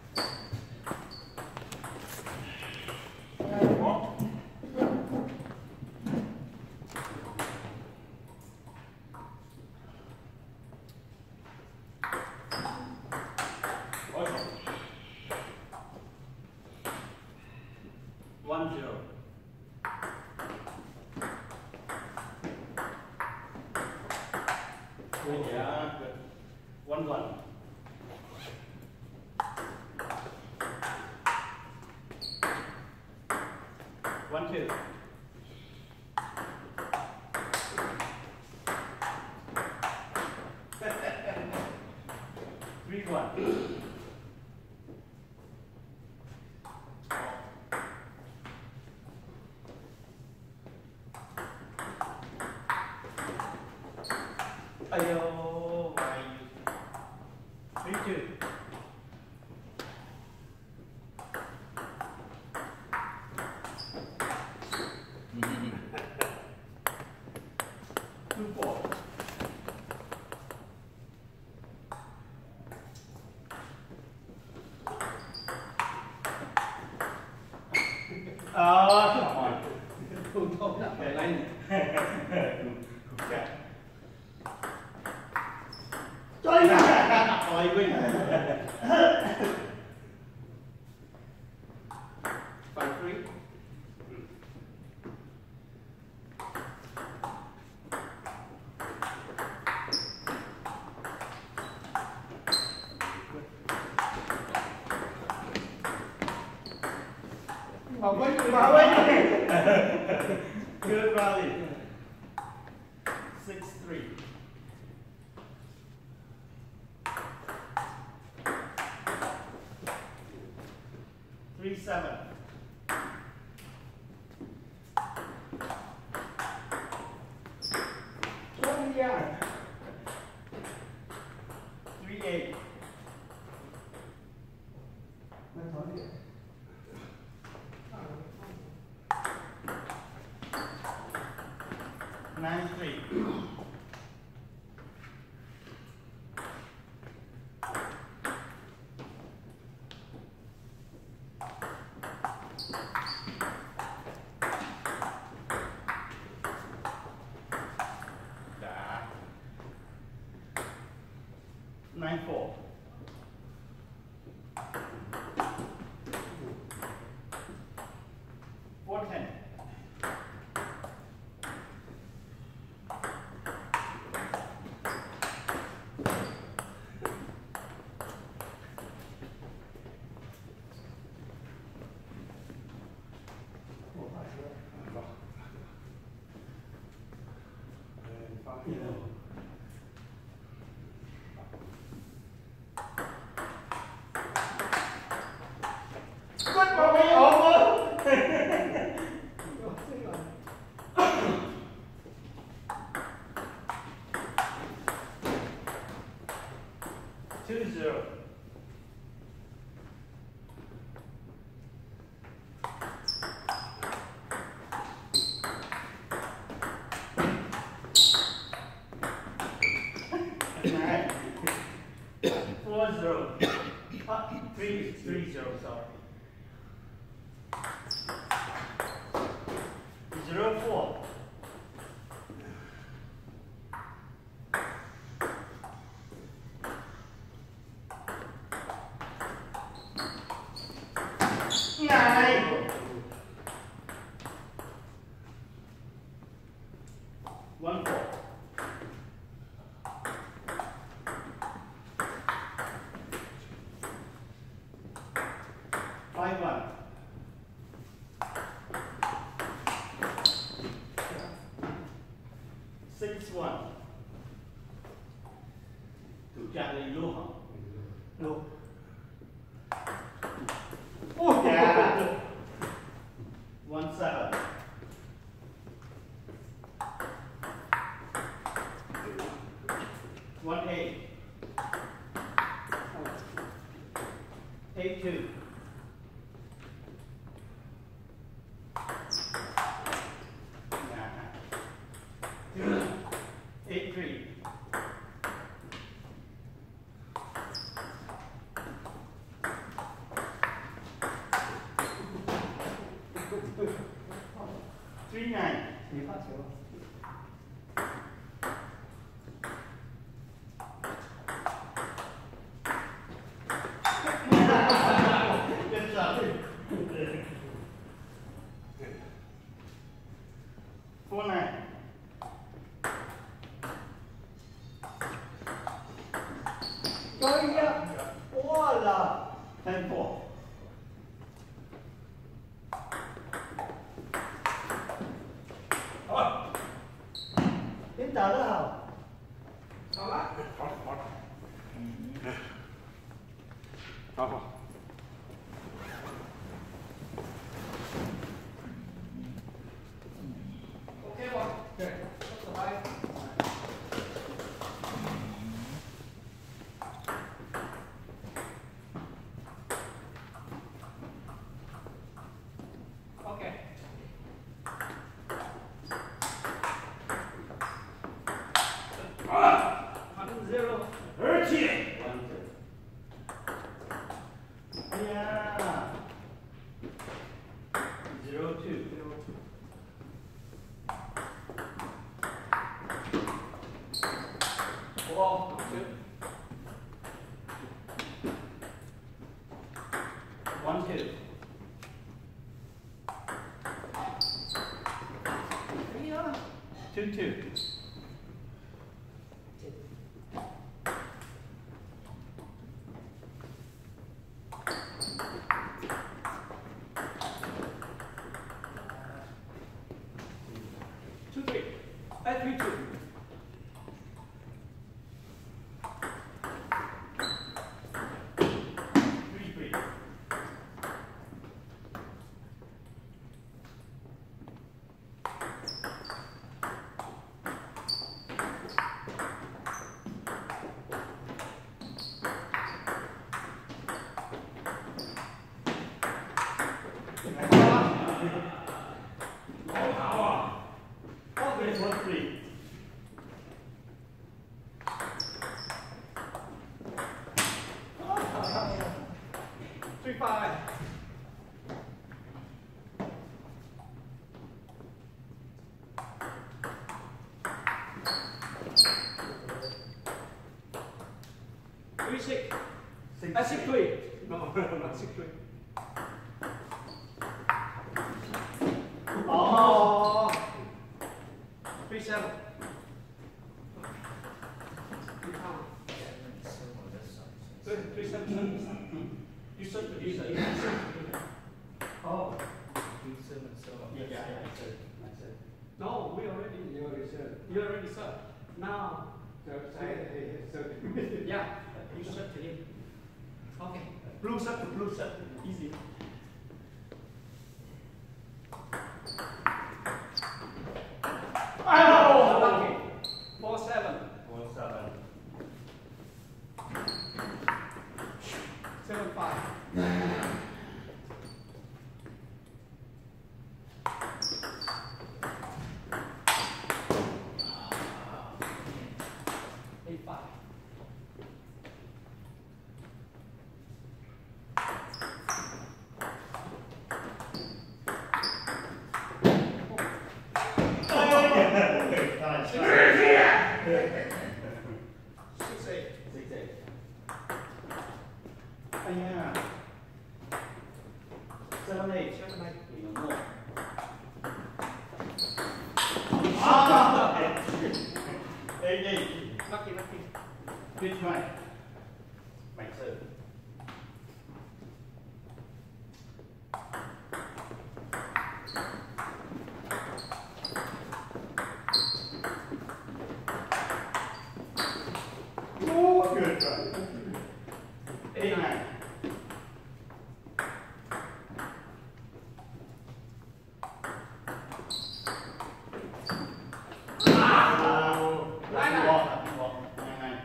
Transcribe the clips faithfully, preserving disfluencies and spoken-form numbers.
One zero. Oh yeah, good. One one. One two. Three one. Ayo, why you? Three two. Two four. Ờ, chứ hỏi. Không không là phải lấy. Chơi nè. Ôi quên. Five three. Bảo vệ, bảo vệ. Good rally. Six three. Three seven. Three eight. Nine three. Nine four. Four ten. Good for me, almost. Two zero. Nine. Four zero. Uh, three three zero. Sorry. Zero four. Nine. One four. Five one. Six one. Thủ trả lời lô hả? Lô. Oh yeah. One seven. One eight. Eight two. Eight three. Voila! ten four. Thôi. Đến tờ đó không? Sao đó? Thôi, thôi. Thôi, thôi. Ok rồi. Ok. Rất là hay. Ok. One zero. thirty. One, two. Yeah. Zero two. Zero two. Four. Two. One two. Yeah. Two two. Two three. Uh, three two. Three three. There's one three. Three five. Three six. Six, Uh, six three. No, not six three. Oh. Three seven. Three pound. Three three seven seven. You said that you said. Oh. Yeah, Yeah, yeah, yeah. I said. I said. No, we already. You already said. You already said. Now. So, so, yeah, you said to him. Okay. Blue set to blue set. Easy. Oh, lucky. Four seven. One seven. Seven five. Eight five. Nice. Six eight. Six eight. Oh, yeah. Seven eight. Seven eight. Even more. Ah! Eight eight. Lucky, lucky. Good try. My serve. Oh, good try. Eight nine. Ah! Nine nine. Walk, walk. Nine nine.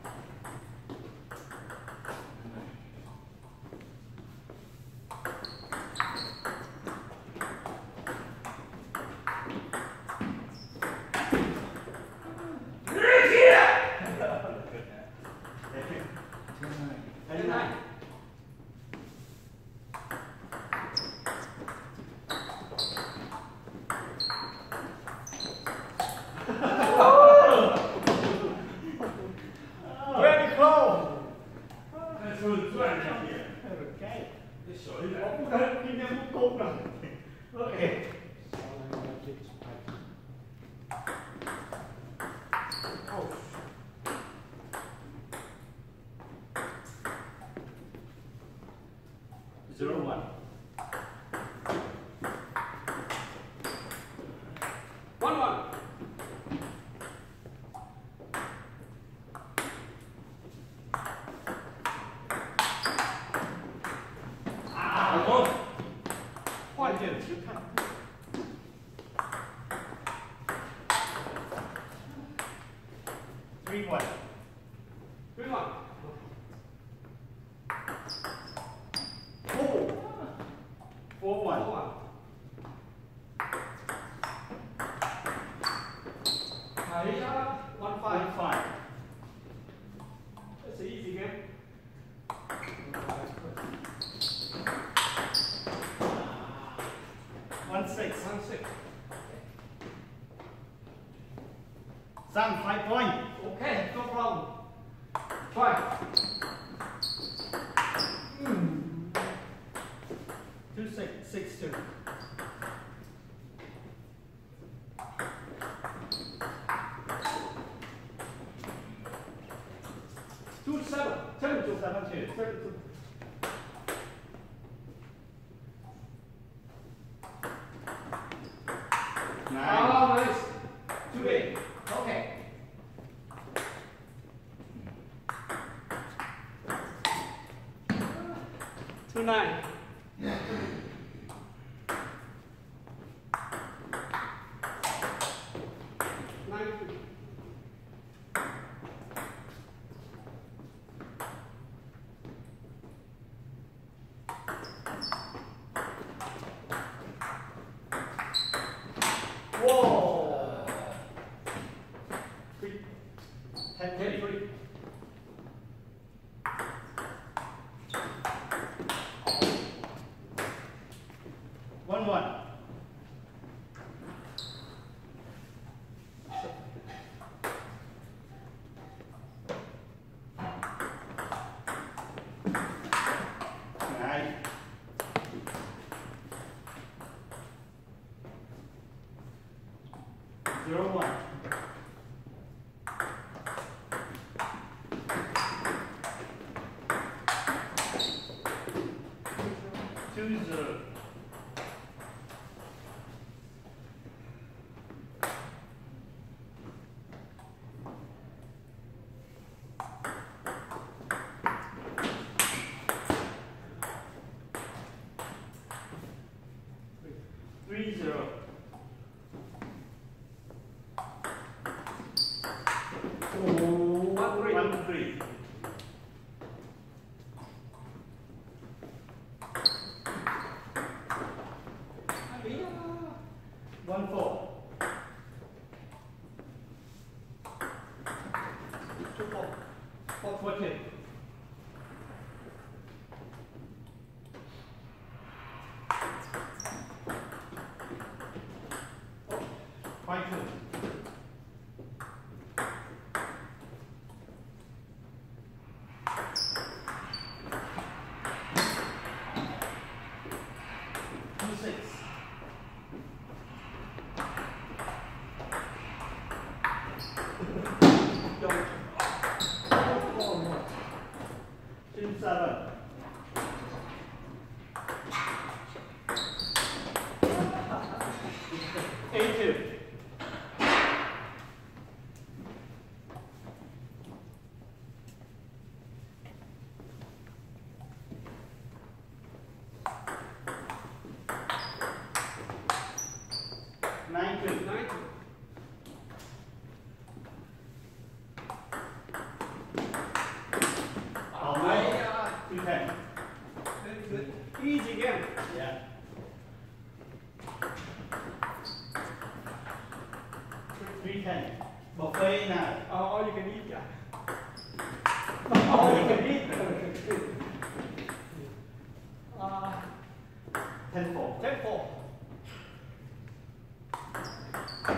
Ten nine. Very close. 那时候转上去。 Okay. 这手一来，我不敢，今天不够了。OK。 Oh. Zero one. One one. Ah, good. Point two. Three one. Three one. Four. Four one. Four one. Thấy uh, one five. One five. That's an easy game. One six. One six. Sam five point. Okay, no problem. Try. Mm. Two six. Six two. Two seven. Seven two. Seven two. Seven two. Nine. Oh, nice. Two eight. Okay. Two nine. Nine two. Whoa. Three. Ten Ten three. three. One one. Nine. Zero one. Two zero. Three zero. One three. One three. One four. Two four. Four fourteen. Five two. Two six. Two seven. Eight two. Nine two. Nine two. Oh, Yeah. two ten. Very good. Easy game. Yeah. Three ten. Buffet now. Uh, all you can eat, yeah. All you can eat. uh, Ten four. ten four.